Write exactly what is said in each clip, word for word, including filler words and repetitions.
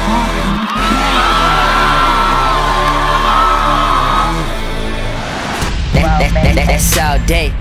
That, that, that, that's all day.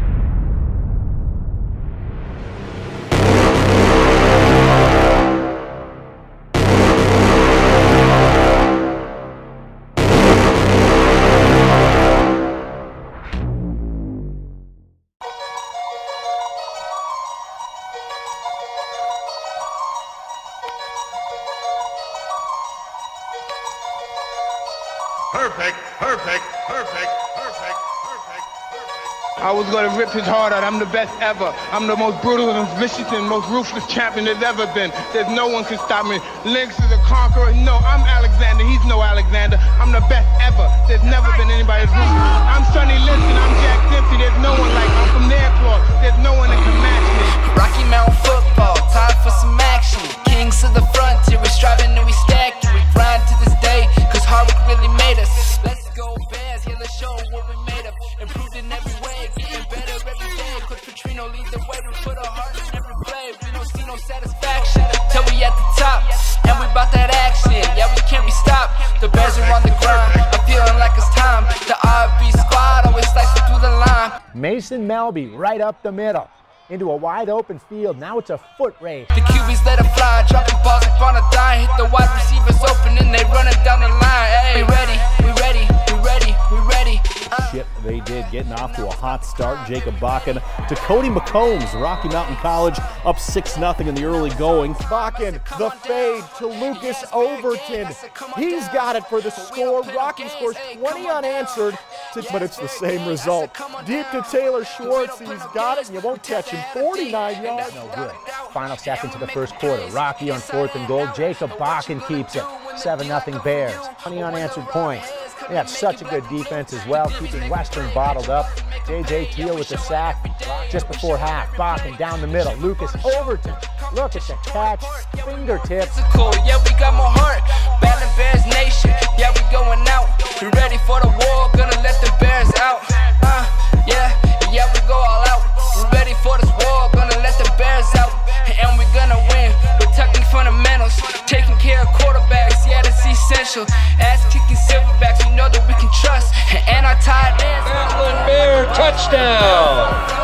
Perfect, perfect, perfect, perfect, perfect, perfect. I was gonna rip his heart out. I'm the best ever. I'm the most brutal and vicious and most ruthless champion there's ever been. There's no one can stop me. Lynx is a conqueror. No, I'm Alexander. He's no Alexander. I'm the best ever. There's never been anybody as ruthless. I'm Sonny Liston. I'm Jack Dempsey. There's no one like me. I'm from their claw. There's no one that can match me. Rocky Mountain football, time for some action. Kings of the frontier, we striving and we stacking. We grind to this day, cause hard work really made us. Let's go Bears, here let's show what we made of. Improved in every way, getting better every day. Coach Petrino leads the way, we put our heart in every play. We don't see no satisfaction till we at the top. And we bout that action, yeah we can't be stopped. The Bears are on the grind, I'm feeling like it's time. The R B squad always slicing through the line. Mason Melby right up the middle. Into a wide open field, now it's a foot race. The Q Bs let it fly, dropping balls up on a dime. Hit the wide receivers open and they running down the line. Hey, we ready, we ready, we ready, we ready. Uh. Shit, they did, getting off to a hot start. Jacob Bakken to Cody McCombs, Rocky Mountain College, up six nothing in the early going. Bakken, the fade to Lucas Overton. He's got it for the score. Rocky scores twenty unanswered, to, but it's the same result. Deep to Taylor Schwartz, he's got it, and you won't catch him. forty-nine yards. No good. Final seconds of the first quarter. Rocky on fourth and goal. Jacob Bakken keeps it. seven nothing Bears. twenty unanswered points. They have such a good defense as well, keeping Western bottled up. J J Teal with the sack just before half. Bakken down the middle. Lucas Overton. Look at the catch. Fingertips. Cool. Yeah, we got more heart. Battling Bears Nation. Yeah, we going out. We ready for the war. Gonna let the Bears out. Uh, yeah, yeah, we go all out. We ready for this war. Gonna let the Bears out. And we gonna win. We're tucking fundamentals. Taking care of quarterbacks. Yeah, that's essential. Ass kicking silverbacks. We know that we can trust. And our tight ends. Maryland Bear touchdown.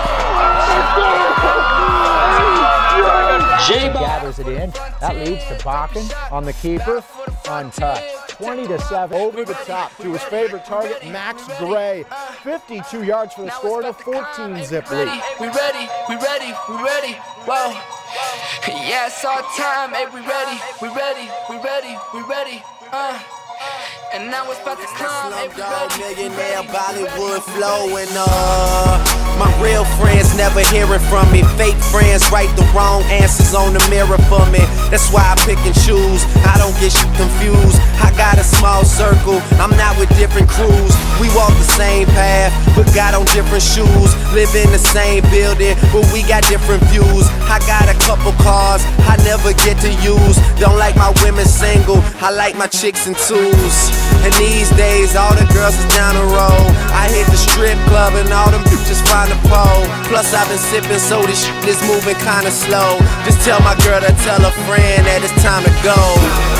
J gathers it in. That leads to Bakken on the keeper, untouched. twenty to seven over the top to his favorite target, Max Gray. fifty-two yards for the score and a fourteen zip lead. We ready, we ready, we ready. Whoa. Yeah, it's our time. Hey, we ready, we ready, we ready, we ready. Uh. And now it's about to come. Hey, we ready. Millionaire Bollywood flowing. Uh, my real friends never hearing from me. Fake friends write the wrong answers on the mirror for me. That's why I pick and choose. I don't get shit confused. I got a small circle. I'm not with different crews. We walk the same path, but got on different shoes. Live in the same building, but we got different views. I got a couple cars I never get to use. Don't like my women single. I like my chicks in twos. And these days, all the girls is down the road. I hit the strip club and all them bitches find a pole. Plus I've been sipping, so this shit is moving kinda slow. Just tell my girl to tell a friend that it's time to go.